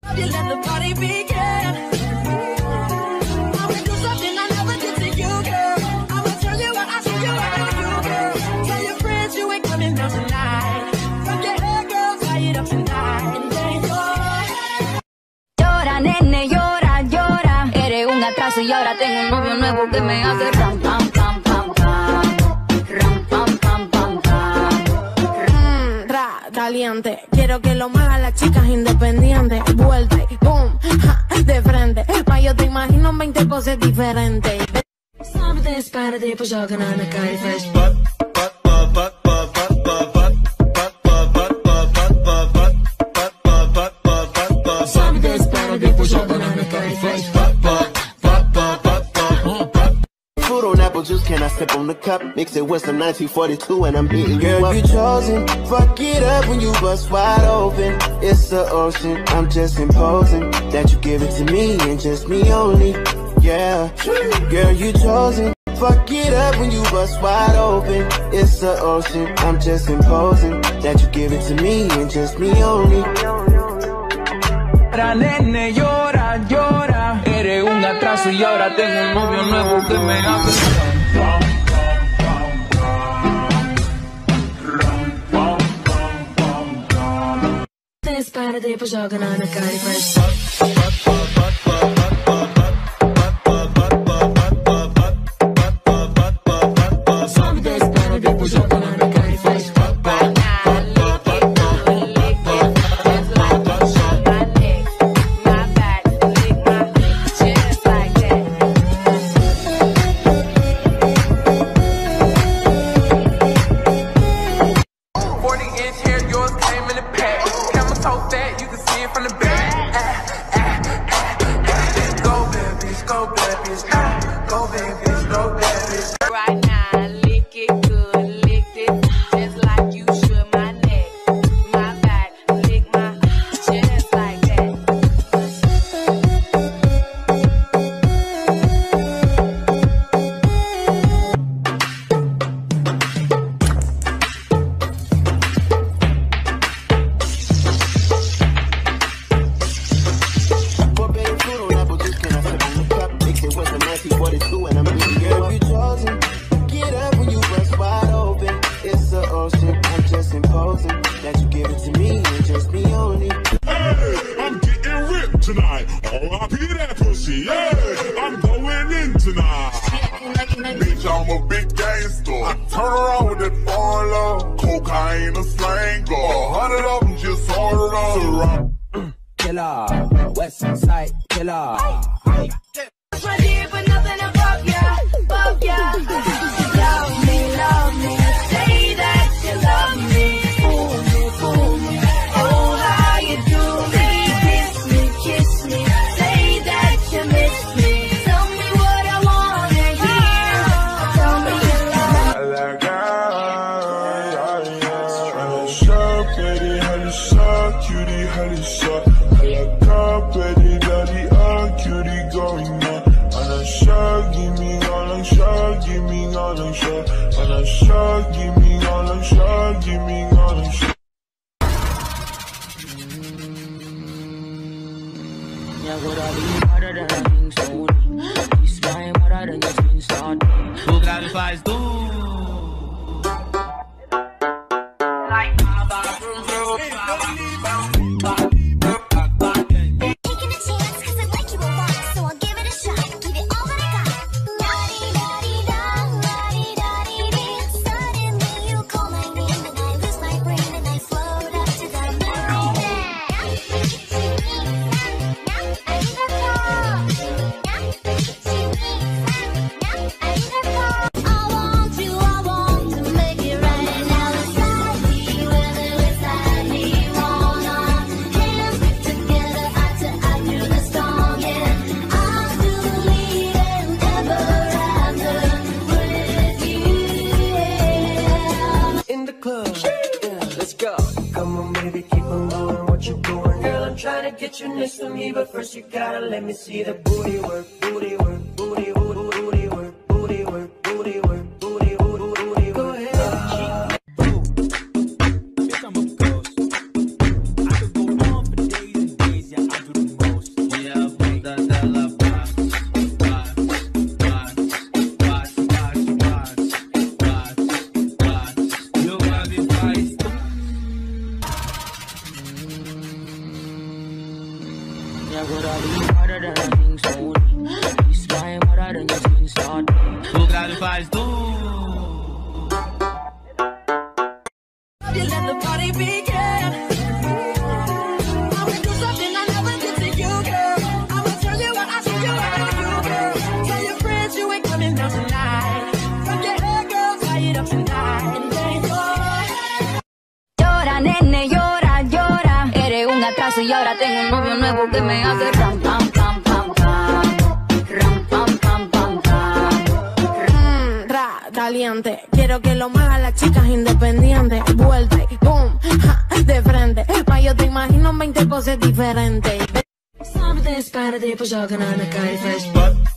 You let the party begin. I'ma do something I never did to you, girl. I'ma tell you what I show you I know you, girl. Tell your friends you ain't coming down tonight. From your hair, girl, tie it up tonight. Llora, nene, llora, llora. Eres un atraso y ahora tengo un novio nuevo que me hace ram, pam, pam, pam, pam. Ram, pam, pam, pam, pam. Caliente, quiero que lo muevan las chicas independientes. Vuelta y boom, ja, de frente. Pa' yo te imagino 20 poses diferentes. Something's better than for jogging on a guy fresh. Something's better than for jogging on a guy fresh. Food on apple juice, can I sip on the cup? Mix it with some 1942 and I'm beating you up. Girl, you chosen. Fuck it up when you bust wide open. It's the ocean, I'm just imposing that you give it to me and just me only. Yeah, girl, you chosen. Fuck it up when you bust wide open. It's the ocean, I'm just imposing that you give it to me and just me only. Nene, llora, llora. Eres un atraso y ahora tengo un novio nuevo que me hace. Something's better than for jogging on a guy fresh. Something's better than for jogging on a guy fresh. Tonight, R.I.P. that pussy, yeah, I'm going in tonight. Bitch, I'm a big gangster. I turn around with that foreign love. Cocaine, a slang, 100 of them just ordered on. Killer, West Side Killer. My dear, but nothing above ya, above ya. Love me, say that you love me. Fool me, oh how you do me. Kiss me, say that you miss me. Tell me what I wanna hear. Tell me you love me. I like cutie, honey, shot. I like cutie, daddy, cutie going on. And I shot, give me all I'm shot, give me all I'm shot. And I shot, give me all I'm shot, give me all I'm shot. Yeah, would I be harder than I think so? This time harder than your skin start. Who got the flies do? Like my bathroom, Taking a chance, 'cause I like you a lot, so I'll give it a shot. Give it all that I got. La-di-da-di-da, la-di-da-di-dee. Suddenly you call my name and I lose my brain and I float up to the moon. Trying to get you next to me, but first you gotta let me see the booty work, booty work, booty, booty, booty work, booty work, booty work, booty, booty, booty. Go ahead. Bitch, I'm a ghost. I could go on for days and days, yeah, I do I gotta be harder than I think so. This time harder than your twin start. Hoe graag de vijf You let the party begin. I'ma do something I never did to you, girl. I'ma tell you what I should do about you, girl. Tell your friends you ain't coming down tonight. From your head, girl, tie it up tonight. Llora, nene, llora, llora. Eres un atraso y ahora tengo un novio nuevo que me hace ram, pam, pam, pam, pam. Ram, pam, pam, pam, pam. Caliente, quiero que lo muevan las chicas independientes. Vuelta y boom, ja, de frente. Pa' yo te imagino 20 poses diferentes. Something spara de på jagen aan de kei fresh.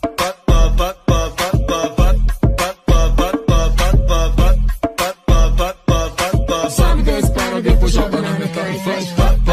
Something spara de på jagen aan de kei fresh.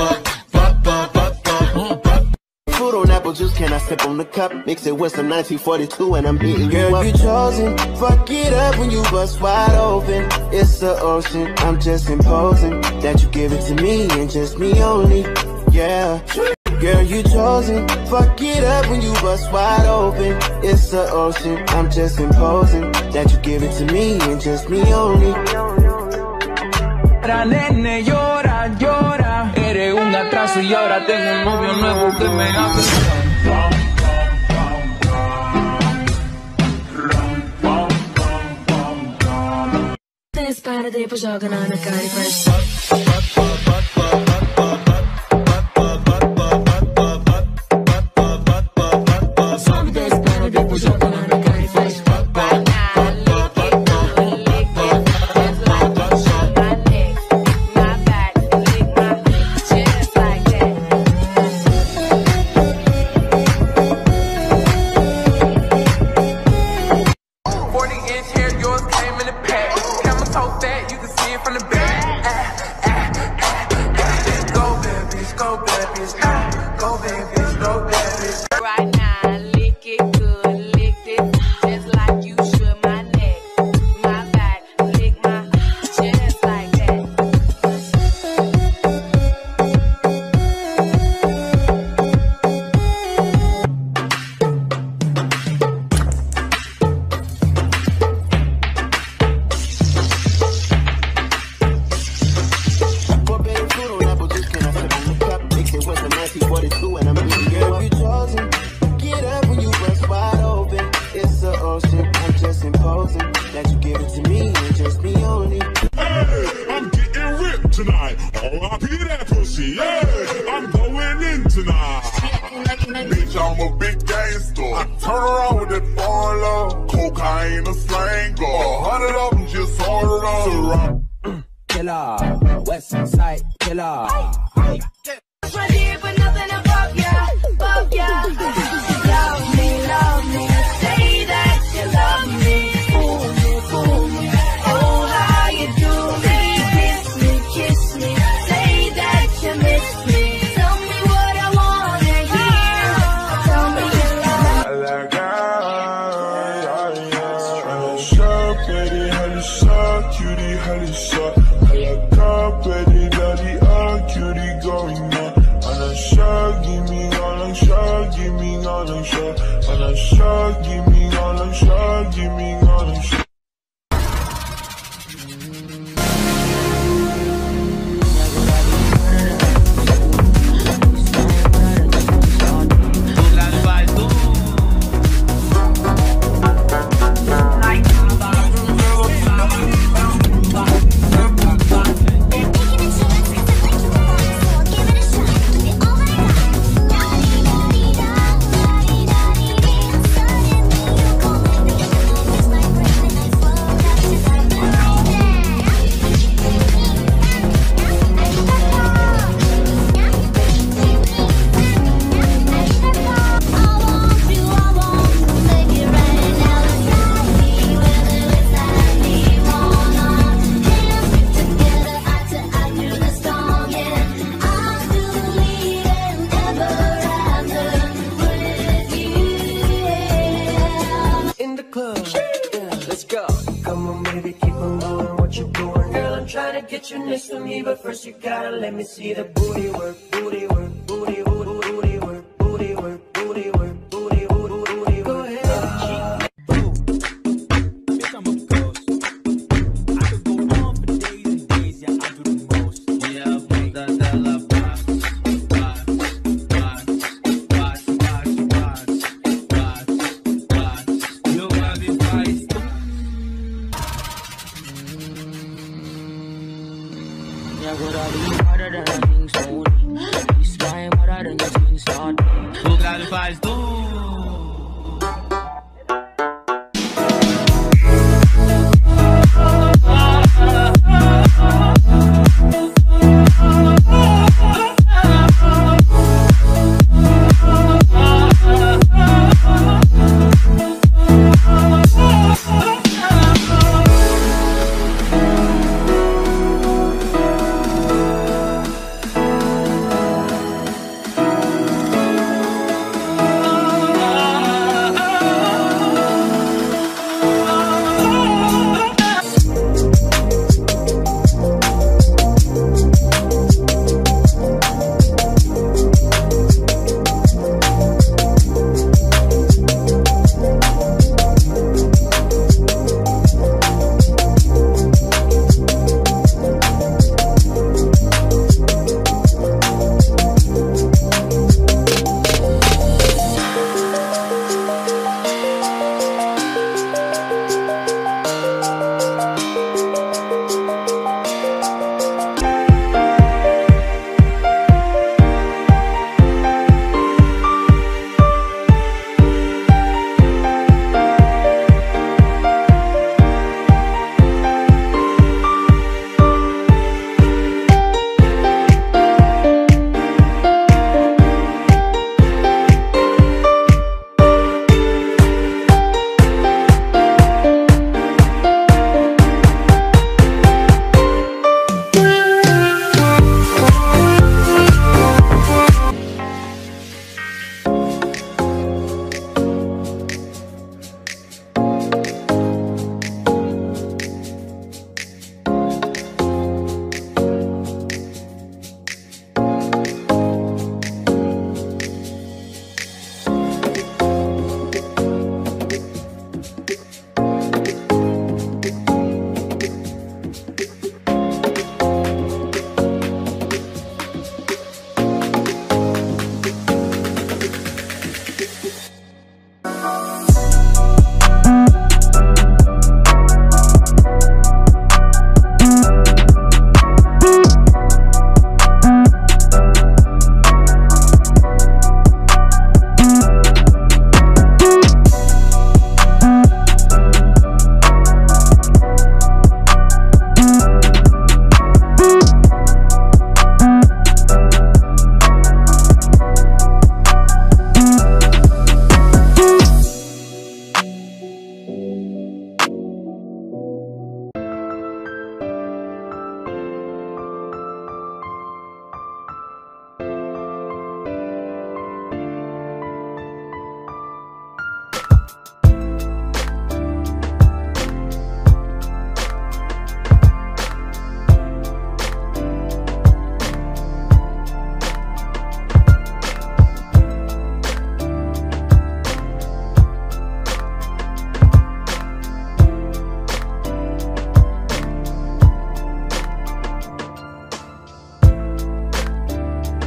Food on apple juice, can I sip on the cup? Mix it with some 1942 and I'm beating you up. Girl, you chosen. Fuck it up when you bust wide open. It's the ocean, I'm just imposing that you give it to me and just me only. Yeah. Girl, you chosen. Fuck it up when you bust wide open. It's the ocean, I'm just imposing that you give it to me and just me only. Nene, llora, llora. Eres un atraso y ahora tengo un novio nuevo que me hace. Something spara de på jagen aan de kei fresh. Something spara de på jagen aan de kei fresh. Tonight, R.I.P. that pussy, yeah, I'm going in tonight. Bitch, I'm a big gangster. I turn around with that foreign love. Cocaine, a slang, 100 of them just ordered on. Killer, West Side Killer. Right here, but nothing above ya, above ya. Love me, say that you love me. Fool me, fool me. Oh, how you do me, kiss me, say that you miss me. Tell me what I wanna hear. Tell me you love me. Cutie, halisa, halaka, petty, daddy, cutie, going on. Give me all I'm sure, give me all I'm sure, all I'm sure, give me all I'm sure, give me all I'm sure. Get you next to me, but first you gotta let me see the booty work, booty work, booty, booty, booty work, booty. your spin start. O grave faz tu.